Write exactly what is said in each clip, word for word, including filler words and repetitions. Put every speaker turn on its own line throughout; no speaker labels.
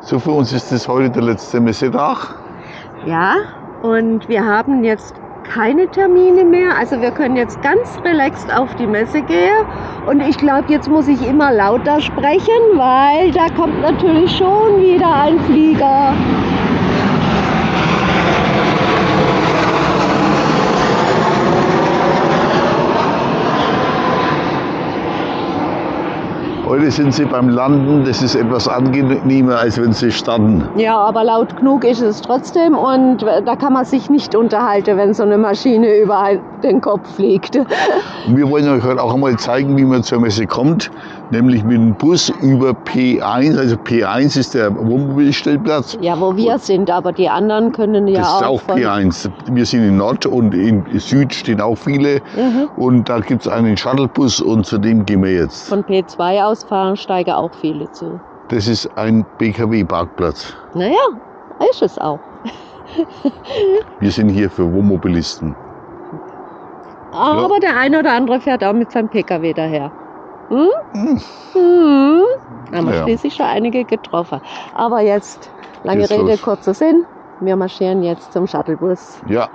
So, für uns ist das heute der letzte Messetag.
Ja, und wir haben jetzt keine Termine mehr. Also wir können jetzt ganz relaxed auf die Messe gehen. Und ich glaube, jetzt muss ich immer lauter sprechen, weil da kommt natürlich schon wieder ein Flieger.
Heute sind Sie beim Landen, das ist etwas angenehmer, als wenn Sie starten.
Ja, aber laut genug ist es trotzdem und da kann man sich nicht unterhalten, wenn so eine Maschine über den Kopf fliegt.
Und wir wollen euch heute auch einmal zeigen, wie man zur Messe kommt, nämlich mit dem Bus über P eins, also P eins ist der Wohnmobilstellplatz.
Ja, wo wir sind, aber die anderen können ja
das
auch.
Das ist auch
von
P eins. Wir sind in Nord und in Süd stehen auch viele. Mhm. Und da gibt es einen Shuttlebus und zu dem gehen wir jetzt.
Von P zwei aus fahren, steigen auch viele zu.
Das ist ein B K W-Parkplatz.
Naja, ist es auch.
Wir sind hier für Wohnmobilisten.
Aber ja. Der eine oder andere fährt auch mit seinem P K W daher. Hm? Hm. Hm. Haben wir ja. Schließlich schon einige getroffen. Aber jetzt, lange Geht's Rede, los. Kurzer Sinn. Wir marschieren jetzt zum Shuttlebus.
Ja.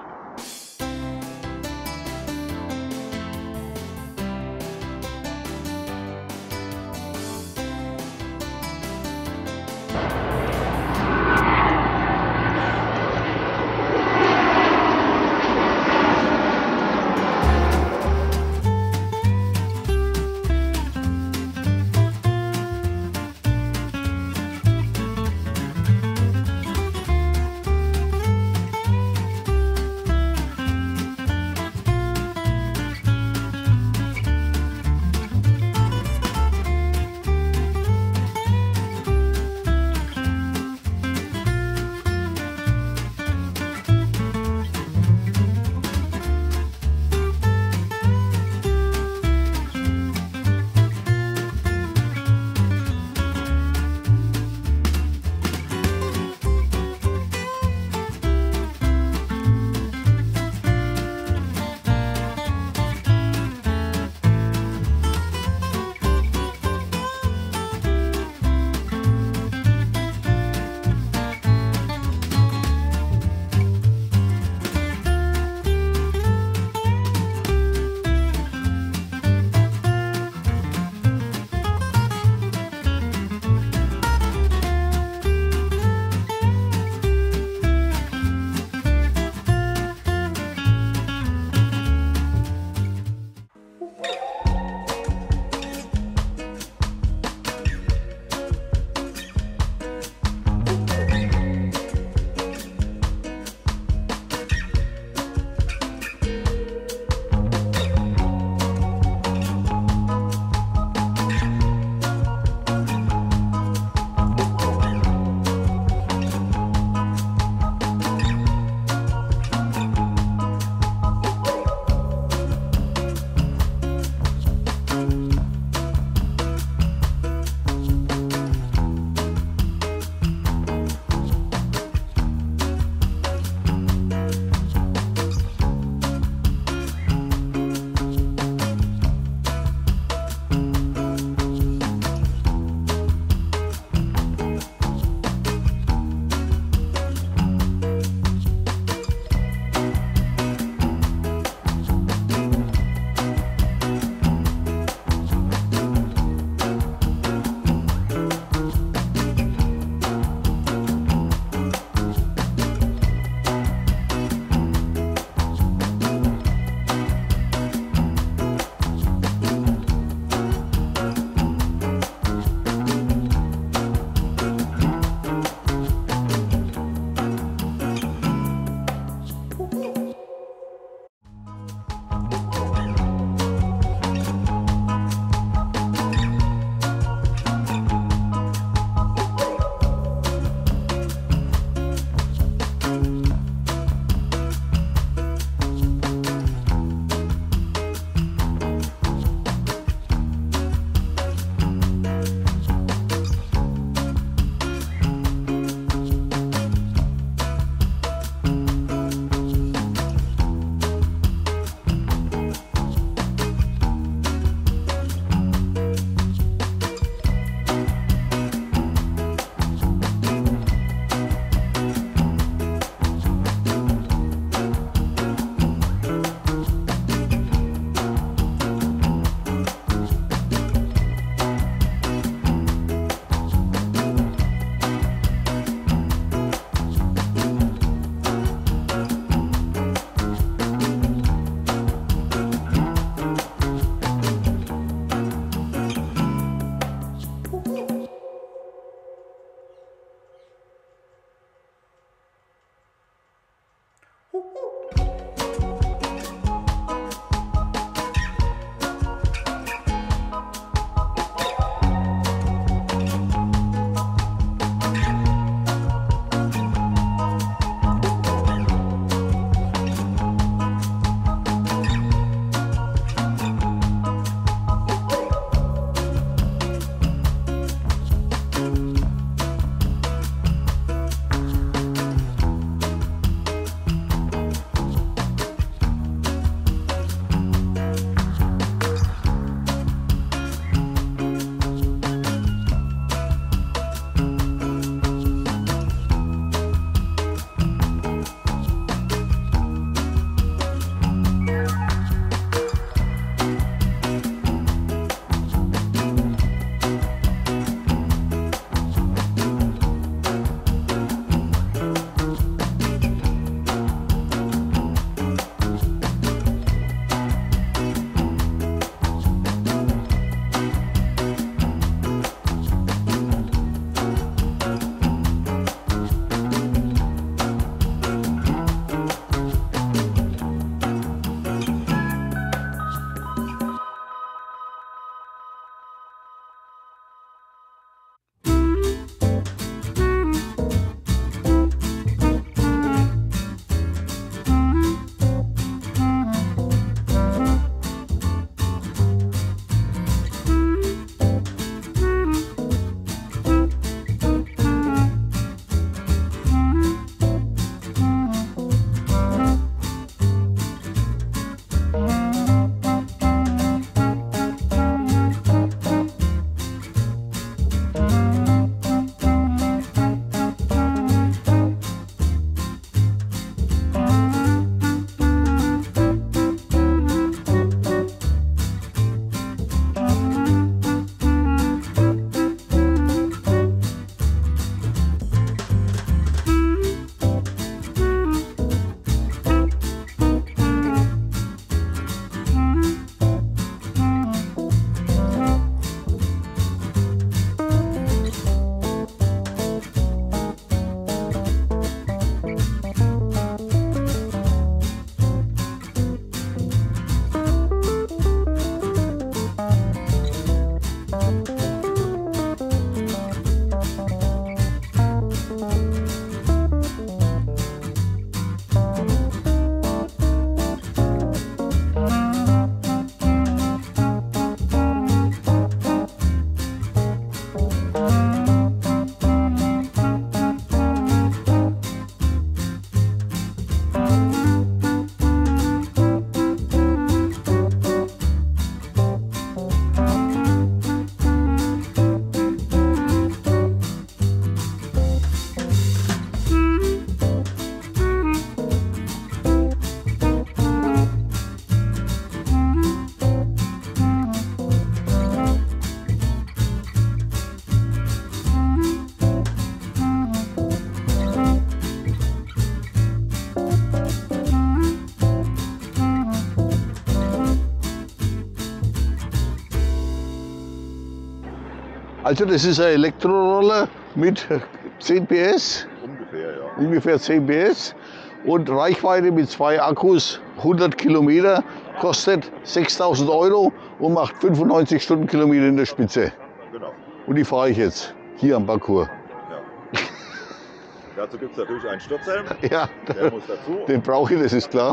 Also das ist ein Elektroroller mit zehn P S,
Ungefähr, ja.
ungefähr zehn P S und Reichweite mit zwei Akkus, hundert Kilometer, kostet sechstausend Euro und macht fünfundneunzig Stundenkilometer in der Spitze.
Genau.
Und die fahre ich jetzt hier am Parcours.
Ja. Dazu gibt es natürlich einen Sturzhelm.
Ja,
Der muss dazu.
den brauche ich, das ist klar.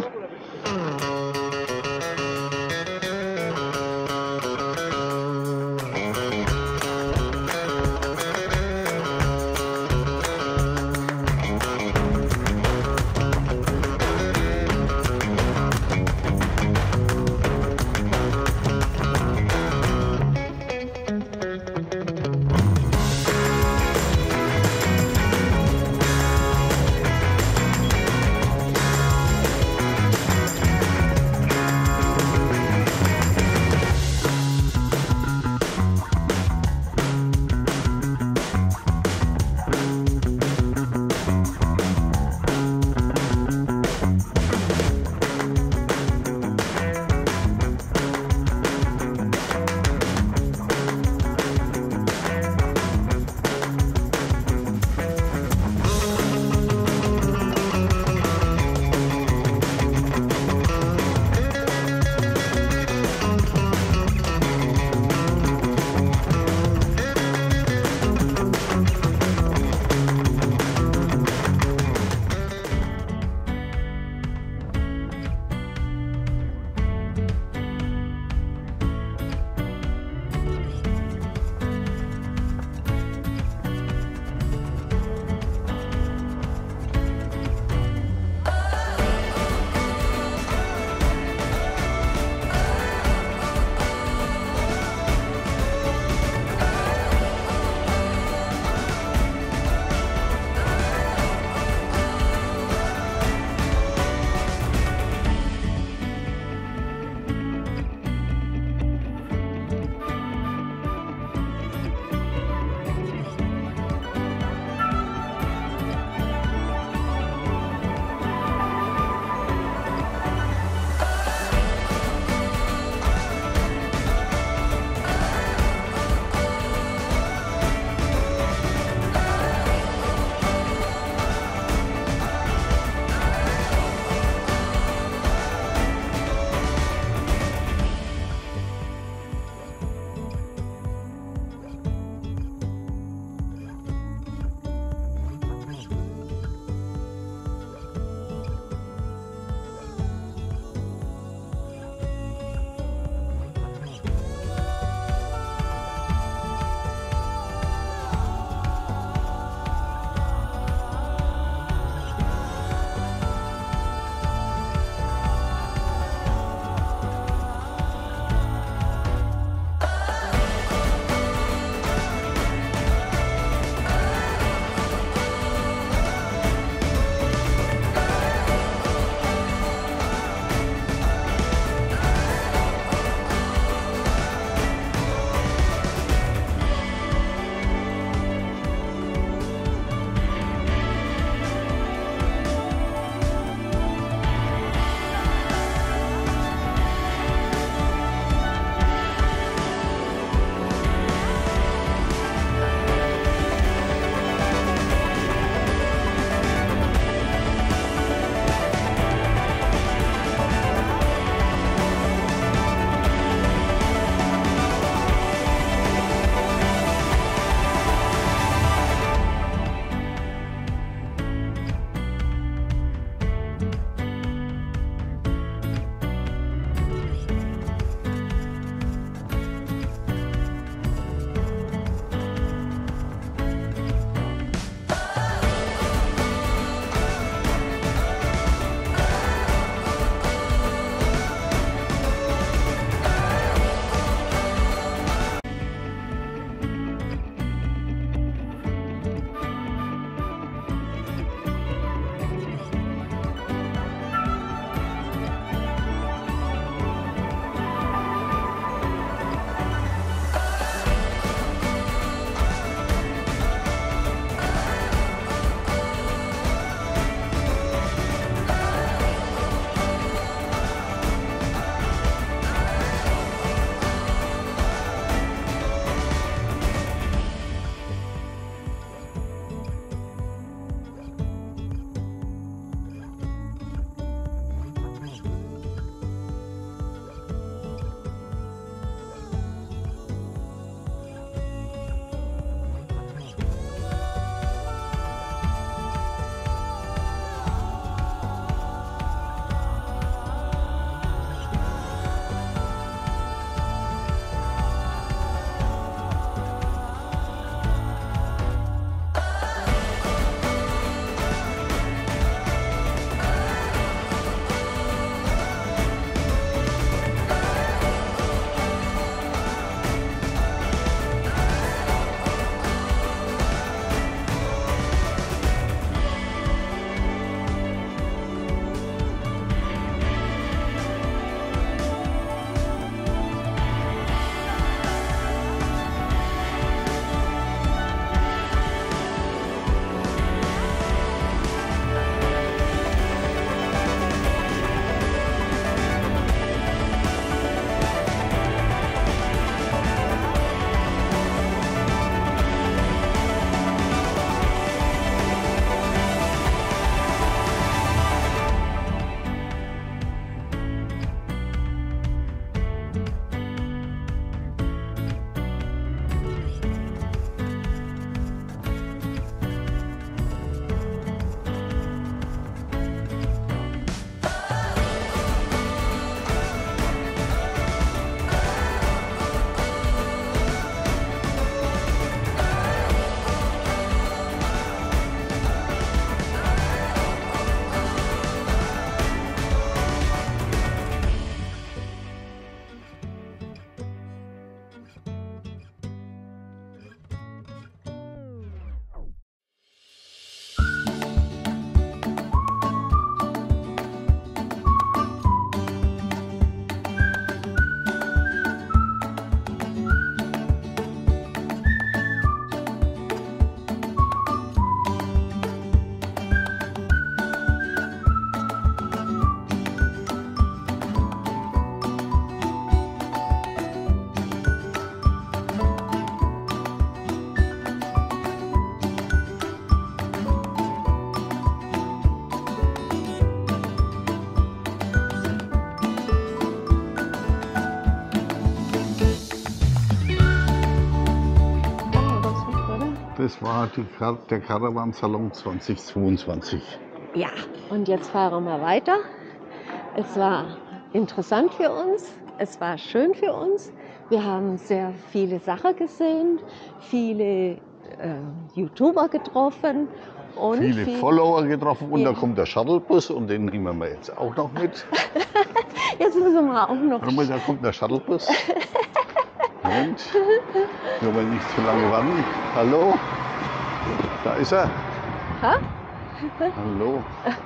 Das war die, Kar- der Caravan Salon zweitausendzweiundzwanzig.
Ja, und jetzt fahren wir weiter. Es war interessant für uns, es war schön für uns. Wir haben sehr viele Sachen gesehen, viele äh, YouTuber getroffen. Und
Viele
viel-
Follower getroffen und
Ja.
da kommt der Shuttlebus und den nehmen wir jetzt auch noch mit.
Jetzt müssen wir auch noch.
Warte mal, da kommt der Shuttlebus. Moment, nur mal nicht zu lange warten. Hallo, da ist er.
Ha?
Hallo.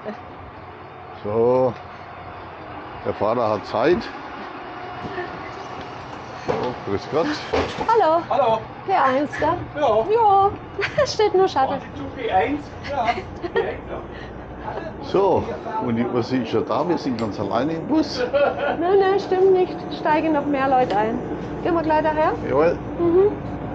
So, der Fahrer hat Zeit. So, grüß Gott.
Hallo,
Hallo.
P eins da?
Ja.
Ja, es steht nur Shuttle.
Zu P eins? Ja. P eins, ja.
So, und die Ursi ist schon da, wir sind ganz alleine im Bus.
Nein, nein, stimmt nicht. Steigen noch mehr Leute ein. Gehen wir gleich daher?
Jawohl.
Mhm.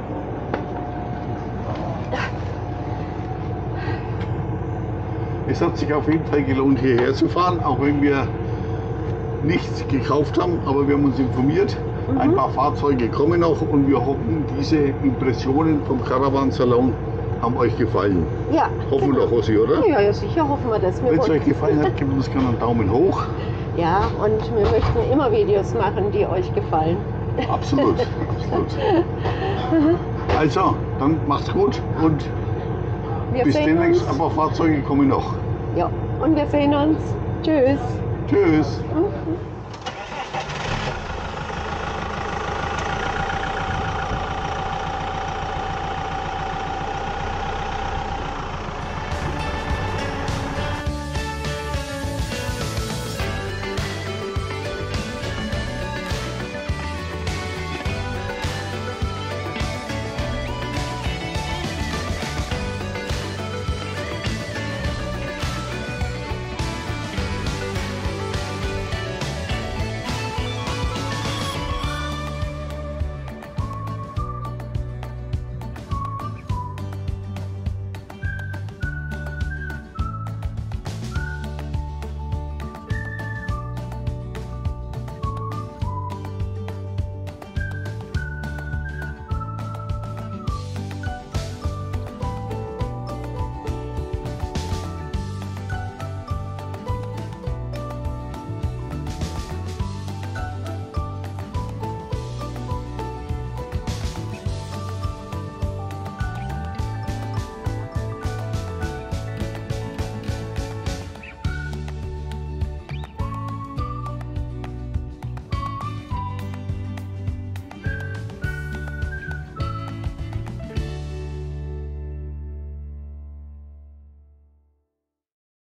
Es hat sich auf jeden Fall gelohnt, hierher zu fahren, auch wenn wir nichts gekauft haben, aber wir haben uns informiert.
Mhm.
Ein paar Fahrzeuge kommen noch und wir hoffen, diese Impressionen vom Caravan Salon haben euch gefallen.
Ja.
Hoffen wir doch, Ossi, oder?
Ja, ja, sicher hoffen wir das. Wir
Wenn es
wollen-
euch gefallen hat, gebt uns gerne einen Daumen hoch.
Ja, und wir möchten immer Videos machen, die euch gefallen.
Absolut, absolut. Also, dann macht's gut und
Wir
bis
sehen
demnächst.
uns.
Ein paar Fahrzeuge kommen noch.
Ja, und wir sehen uns. Tschüss.
Tschüss.
Mhm.